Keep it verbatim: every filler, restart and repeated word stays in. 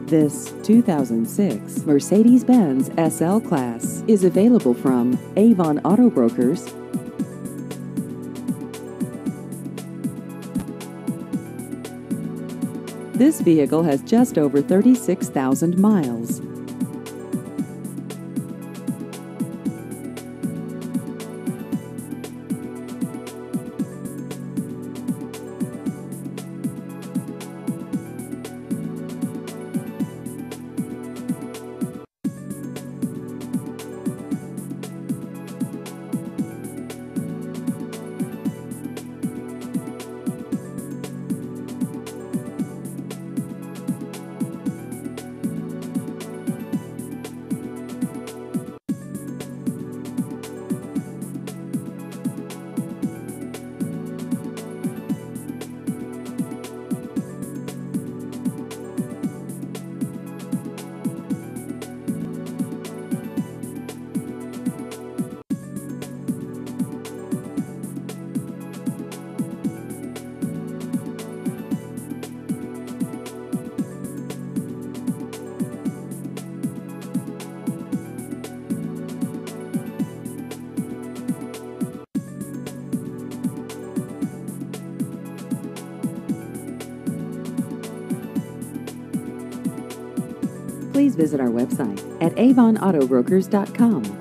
This two thousand six Mercedes-Benz S L Class is available from Avon Auto Brokers. This vehicle has just over thirty-six thousand miles. Please visit our website at avon auto brokers dot com.